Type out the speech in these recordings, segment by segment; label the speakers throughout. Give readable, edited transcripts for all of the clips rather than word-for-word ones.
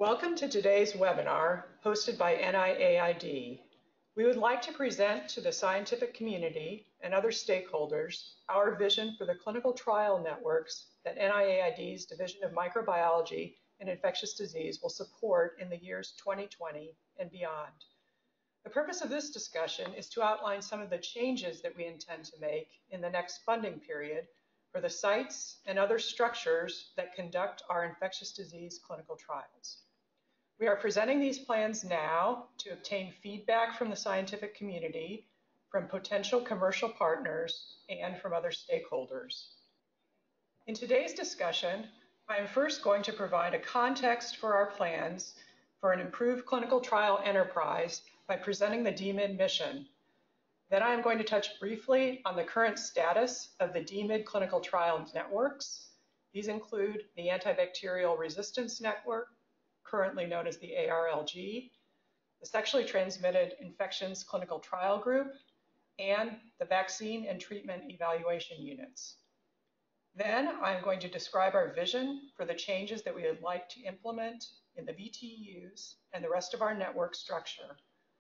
Speaker 1: Welcome to today's webinar hosted by NIAID. We would like to present to the scientific community and other stakeholders our vision for the clinical trial networks that NIAID's Division of Microbiology and Infectious Disease will support in the years 2020 and beyond. The purpose of this discussion is to outline some of the changes that we intend to make in the next funding period for the sites and other structures that conduct our infectious disease clinical trials. We are presenting these plans now to obtain feedback from the scientific community, from potential commercial partners, and from other stakeholders. In today's discussion, I am first going to provide a context for our plans for an improved clinical trial enterprise by presenting the DMID mission. Then I am going to touch briefly on the current status of the DMID Clinical Trial Networks. These include the Antibacterial Resistance Network, currently known as the ARLG, the Sexually Transmitted Infections Clinical Trial Group, and the Vaccine and Treatment Evaluation Units. Then I'm going to describe our vision for the changes that we would like to implement in the VTEUs and the rest of our network structure.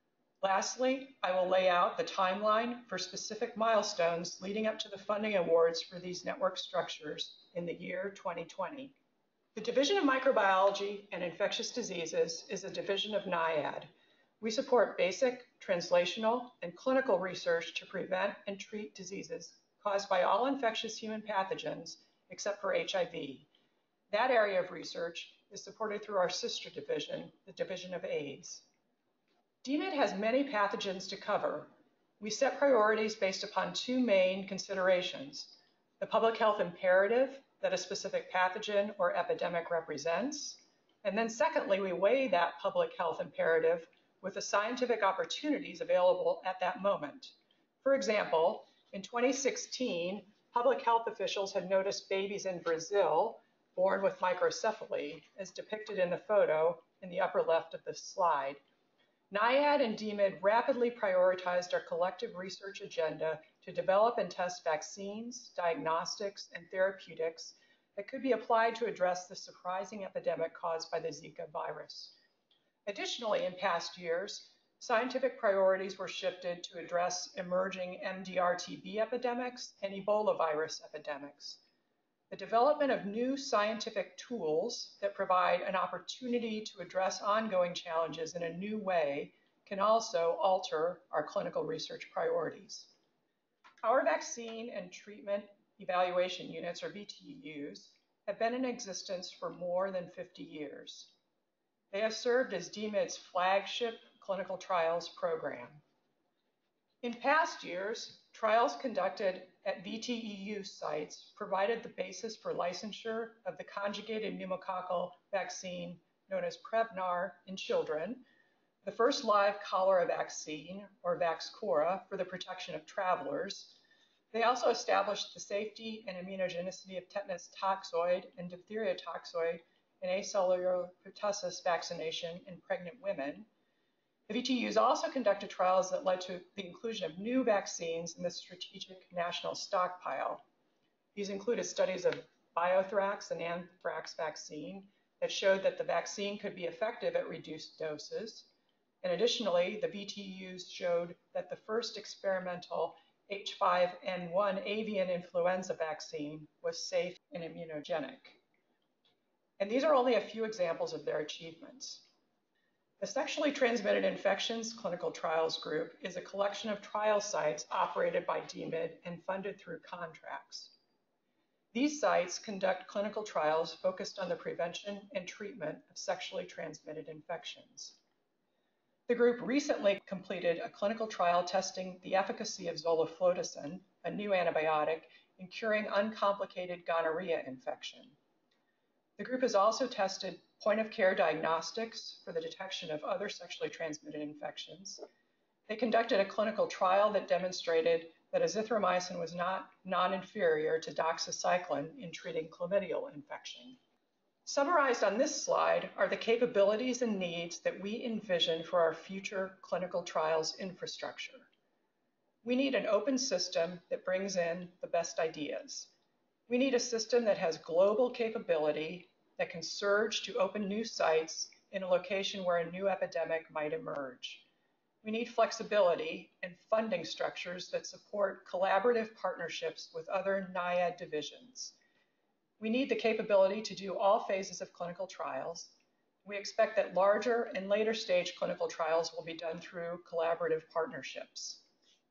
Speaker 1: Lastly, I will lay out the timeline for specific milestones leading up to the funding awards for these network structures in the year 2020. The Division of Microbiology and Infectious Diseases is a division of NIAID. We support basic, translational, and clinical research to prevent and treat diseases caused by all infectious human pathogens except for HIV. That area of research is supported through our sister division, the Division of AIDS. DMID has many pathogens to cover. We set priorities based upon two main considerations: the public health imperative that a specific pathogen or epidemic represents, and then secondly, we weigh that public health imperative with the scientific opportunities available at that moment. For example, in 2016, public health officials had noticed babies in Brazil born with microcephaly, as depicted in the photo in the upper left of this slide. NIAID and DMID rapidly prioritized our collective research agenda to develop and test vaccines, diagnostics, and therapeutics that could be applied to address the surprising epidemic caused by the Zika virus. Additionally, in past years, scientific priorities were shifted to address emerging MDR-TB epidemics and Ebola virus epidemics. The development of new scientific tools that provide an opportunity to address ongoing challenges in a new way can also alter our clinical research priorities. Our Vaccine and Treatment Evaluation Units, or VTEUs, have been in existence for more than 50 years. They have served as DMID's flagship clinical trials program. In past years, trials conducted at VTEU sites provided the basis for licensure of the conjugated pneumococcal vaccine known as Prevnar in children, the first live cholera vaccine, or Vaxchora, for the protection of travelers. They also established the safety and immunogenicity of tetanus toxoid and diphtheria toxoid and acellular pertussis vaccination in pregnant women. The VTEUs also conducted trials that led to the inclusion of new vaccines in the Strategic National Stockpile. These included studies of biothrax and anthrax vaccine that showed that the vaccine could be effective at reduced doses. And additionally, the VTEUs showed that the first experimental H5N1 avian influenza vaccine was safe and immunogenic. And these are only a few examples of their achievements. The Sexually Transmitted Infections Clinical Trials Group is a collection of trial sites operated by DMID and funded through contracts. These sites conduct clinical trials focused on the prevention and treatment of sexually transmitted infections. The group recently completed a clinical trial testing the efficacy of zoliflodacin, a new antibiotic, in curing uncomplicated gonorrhea infection. The group has also tested point-of-care diagnostics for the detection of other sexually transmitted infections. They conducted a clinical trial that demonstrated that azithromycin was not non-inferior to doxycycline in treating chlamydial infection. Summarized on this slide are the capabilities and needs that we envision for our future clinical trials infrastructure. We need an open system that brings in the best ideas. We need a system that has global capability that can surge to open new sites in a location where a new epidemic might emerge. We need flexibility and funding structures that support collaborative partnerships with other NIAID divisions. We need the capability to do all phases of clinical trials. We expect that larger and later stage clinical trials will be done through collaborative partnerships.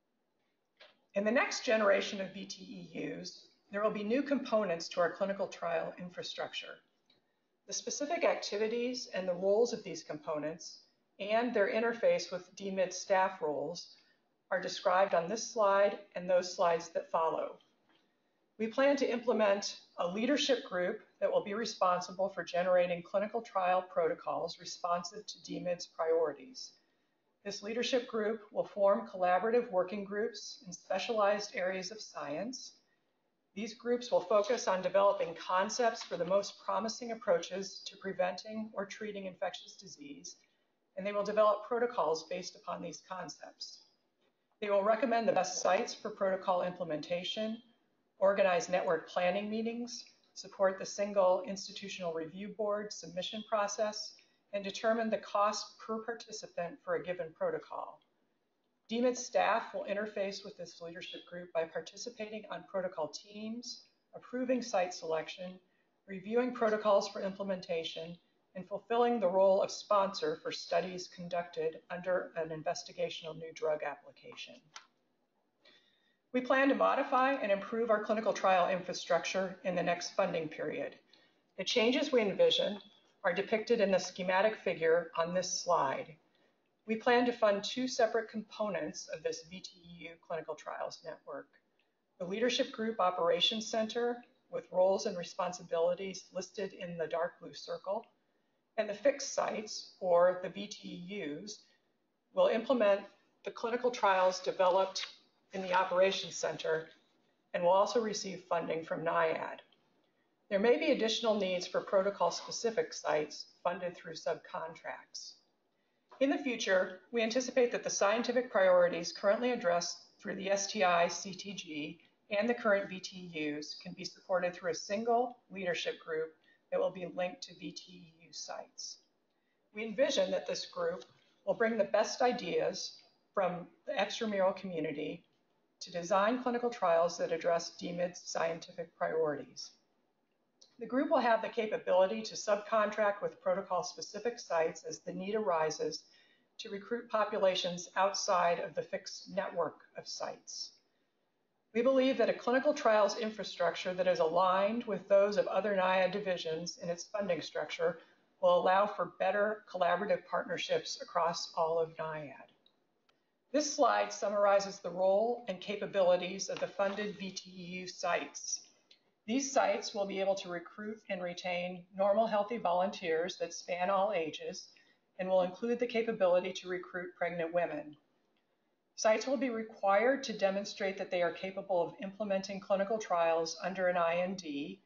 Speaker 1: In the next generation of VTEUs, there will be new components to our clinical trial infrastructure. The specific activities and the roles of these components and their interface with DMID staff roles are described on this slide and those slides that follow. We plan to implement a leadership group that will be responsible for generating clinical trial protocols responsive to DMID's priorities. This leadership group will form collaborative working groups in specialized areas of science. These groups will focus on developing concepts for the most promising approaches to preventing or treating infectious disease, and they will develop protocols based upon these concepts. They will recommend the best sites for protocol implementation, organize network planning meetings, support the single institutional review board submission process, and determine the cost per participant for a given protocol. DMID staff will interface with this leadership group by participating on protocol teams, approving site selection, reviewing protocols for implementation, and fulfilling the role of sponsor for studies conducted under an investigational new drug application. We plan to modify and improve our clinical trial infrastructure in the next funding period. The changes we envision are depicted in the schematic figure on this slide. We plan to fund two separate components of this VTEU Clinical Trials Network: the Leadership Group Operations Center, with roles and responsibilities listed in the dark blue circle, and the fixed sites, or the VTEUs, will implement the clinical trials developed in the Operations Center and will also receive funding from NIAID. There may be additional needs for protocol-specific sites funded through subcontracts. In the future, we anticipate that the scientific priorities currently addressed through the STI CTG and the current VTEUs can be supported through a single leadership group that will be linked to VTEU sites. We envision that this group will bring the best ideas from the extramural community to design clinical trials that address DMID's scientific priorities. The group will have the capability to subcontract with protocol-specific sites as the need arises to recruit populations outside of the fixed network of sites. We believe that a clinical trials infrastructure that is aligned with those of other NIAID divisions in its funding structure will allow for better collaborative partnerships across all of NIAID. This slide summarizes the role and capabilities of the funded VTEU sites. These sites will be able to recruit and retain normal healthy volunteers that span all ages and will include the capability to recruit pregnant women. Sites will be required to demonstrate that they are capable of implementing clinical trials under an IND.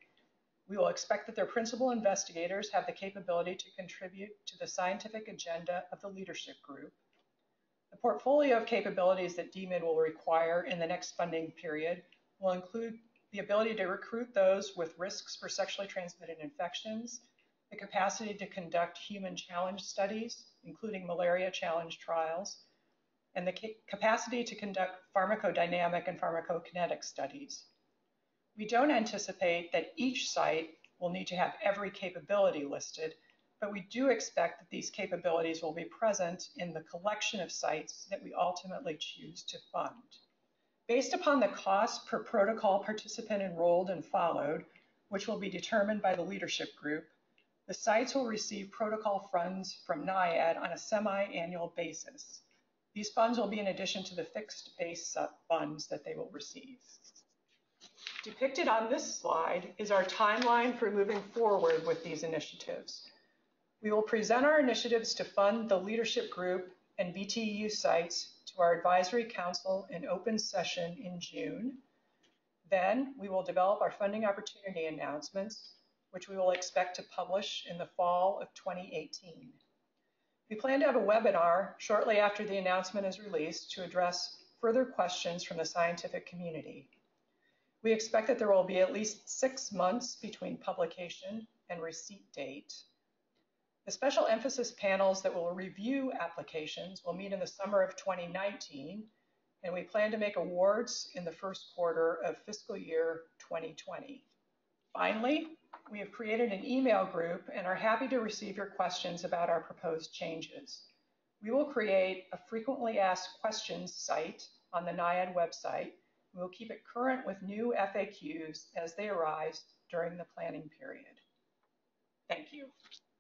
Speaker 1: We will expect that their principal investigators have the capability to contribute to the scientific agenda of the leadership group. The portfolio of capabilities that DMID will require in the next funding period will include the ability to recruit those with risks for sexually transmitted infections, the capacity to conduct human challenge studies, including malaria challenge trials, and the capacity to conduct pharmacodynamic and pharmacokinetic studies. We don't anticipate that each site will need to have every capability listed, but we do expect that these capabilities will be present in the collection of sites that we ultimately choose to fund. Based upon the cost per protocol participant enrolled and followed, which will be determined by the leadership group, the sites will receive protocol funds from NIAID on a semi-annual basis. These funds will be in addition to the fixed base funds that they will receive. Depicted on this slide is our timeline for moving forward with these initiatives. We will present our initiatives to fund the leadership group and VTEU sites to our advisory council in open session in June. Then we will develop our funding opportunity announcements, which we will expect to publish in the fall of 2018. We plan to have a webinar shortly after the announcement is released to address further questions from the scientific community. We expect that there will be at least 6 months between publication and receipt date. The special emphasis panels that will review applications will meet in the summer of 2019, and we plan to make awards in the first quarter of fiscal year 2020. Finally, we have created an email group and are happy to receive your questions about our proposed changes. We will create a frequently asked questions site on the NIAID website. We will keep it current with new FAQs as they arise during the planning period. Thank you.